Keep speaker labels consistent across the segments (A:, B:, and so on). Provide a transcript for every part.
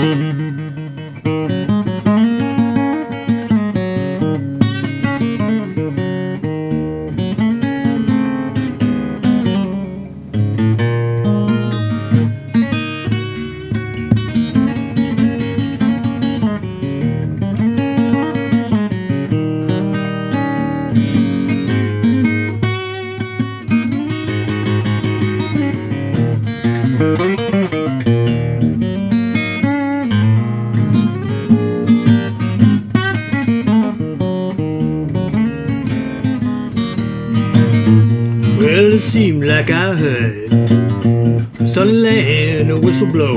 A: Well, it seemed like I heard Sunnyland Whistle blow.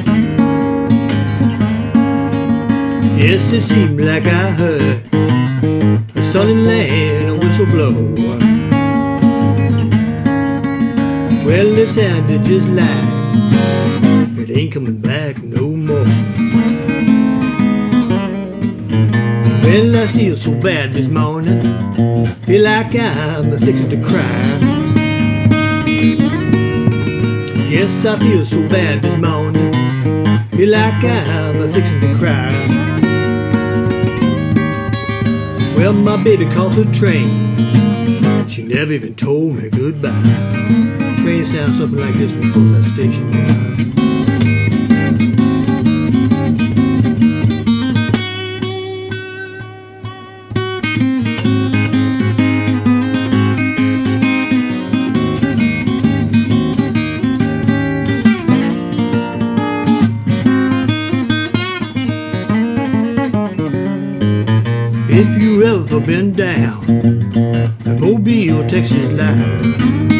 A: Yes, it seemed like I heard Sunnyland Whistle blow. Well, it sounded just like it ain't coming back no more. Well, I feel so bad this morning, feel like I'm fixing to cry. Yes, I feel so bad this morning, feel like I'm fixing to cry. Well, my baby caught the train, she never even told me goodbye. Train sounds something like this when it goes to that station. If you ever been down the Mobile, Texas line,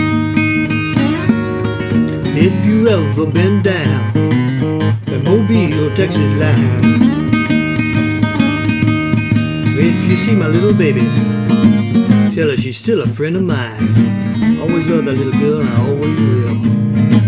A: if you ever been down the Mobile, Texas line, if you see my little baby, tell her she's still a friend of mine. Always love that little girl and I always will.